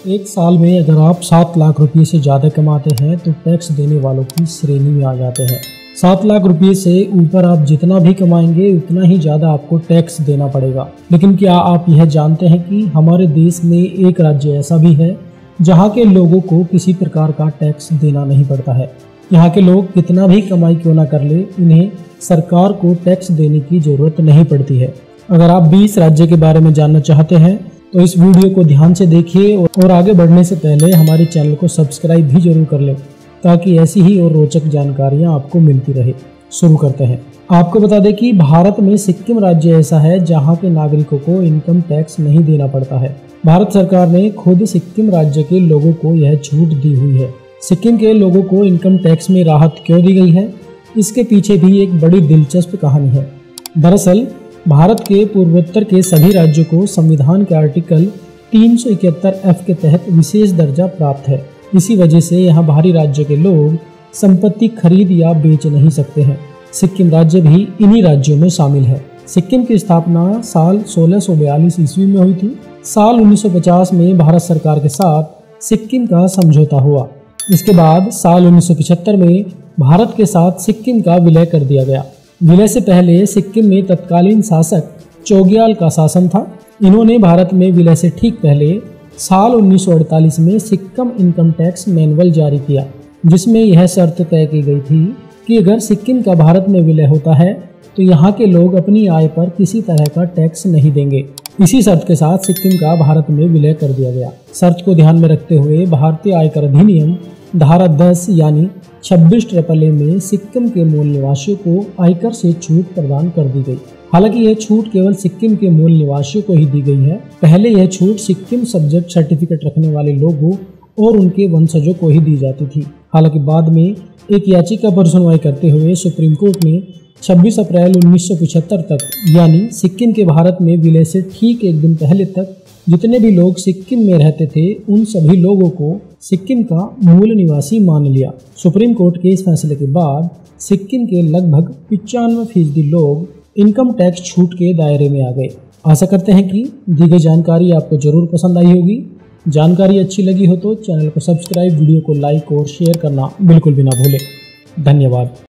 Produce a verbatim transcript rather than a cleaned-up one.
एक साल में अगर आप सात लाख रुपए से ज़्यादा कमाते हैं तो टैक्स देने वालों की श्रेणी में आ जाते हैं। सात लाख रुपए से ऊपर आप जितना भी कमाएंगे उतना ही ज़्यादा आपको टैक्स देना पड़ेगा। लेकिन क्या आप यह जानते हैं कि हमारे देश में एक राज्य ऐसा भी है जहां के लोगों को किसी प्रकार का टैक्स देना नहीं पड़ता है। यहाँ के लोग कितना भी कमाई क्यों ना कर ले, इन्हें सरकार को टैक्स देने की ज़रूरत नहीं पड़ती है। अगर आप बीस राज्य के बारे में जानना चाहते हैं तो इस वीडियो को ध्यान से देखिए और आगे बढ़ने से पहले हमारे चैनल को सब्सक्राइब भी जरूर कर लें ताकि ऐसी ही और रोचक जानकारियां आपको मिलती रहे। शुरू करते हैं। आपको बता दें कि भारत में सिक्किम राज्य ऐसा है जहां के नागरिकों को इनकम टैक्स नहीं देना पड़ता है। भारत सरकार ने खुद सिक्किम राज्य के लोगों को यह छूट दी हुई है। सिक्किम के लोगों को इनकम टैक्स में राहत क्यों दी गई है, इसके पीछे भी एक बड़ी दिलचस्प कहानी है। दरअसल भारत के पूर्वोत्तर के सभी राज्यों को संविधान के आर्टिकल तीन सौ इकहत्तर एफ के तहत विशेष दर्जा प्राप्त है। इसी वजह से यहाँ बाहरी राज्य के लोग संपत्ति खरीद या बेच नहीं सकते हैं। सिक्किम राज्य भी इन्हीं राज्यों में शामिल है। सिक्किम की स्थापना साल सोलह सौ बयालीस ईस्वी में हुई थी। साल उन्नीस सौ पचास में भारत सरकार के साथ सिक्किम का समझौता हुआ। इसके बाद साल उन्नीस सौ पचहत्तर में भारत के साथ सिक्किम का विलय कर दिया गया। विलय से पहले सिक्किम में तत्कालीन शासक चोग्याल का शासन था। इन्होंने भारत में विलय से ठीक पहले साल उन्नीस सौ अड़तालीस में सिक्किम इनकम टैक्स मैनुअल जारी किया, जिसमें यह शर्त तय की गई थी कि अगर सिक्किम का भारत में विलय होता है तो यहाँ के लोग अपनी आय पर किसी तरह का टैक्स नहीं देंगे। इसी शर्त के साथ सिक्किम का भारत में विलय कर दिया गया। शर्त को ध्यान में रखते हुए भारतीय आयकर अधिनियम धारा दस यानी छब्बीस ट्रिपल ए में सिक्किम के मूल निवासियों को आयकर से छूट प्रदान कर दी गई। हालांकि यह छूट केवल सिक्किम के मूल निवासियों को ही दी गई है। पहले यह छूट सिक्किम सब्जेक्ट सर्टिफिकेट रखने वाले लोगों और उनके वंशजों को ही दी जाती थी। हालांकि बाद में एक याचिका पर सुनवाई करते हुए सुप्रीम कोर्ट ने छब्बीस अप्रैल उन्नीस सौ पचहत्तर तक यानी सिक्किम के भारत में विलय से ठीक एक दिन पहले तक जितने भी लोग सिक्किम में रहते थे उन सभी लोगों को सिक्किम का मूल निवासी मान लिया। सुप्रीम कोर्ट के इस फैसले के बाद सिक्किम के लगभग पचानवे फीसदी लोग इनकम टैक्स छूट के दायरे में आ गए। आशा करते हैं कि दी गई जानकारी आपको जरूर पसंद आई होगी। जानकारी अच्छी लगी हो तो चैनल को सब्सक्राइब, वीडियो को लाइक और शेयर करना बिल्कुल भी ना भूलें। धन्यवाद।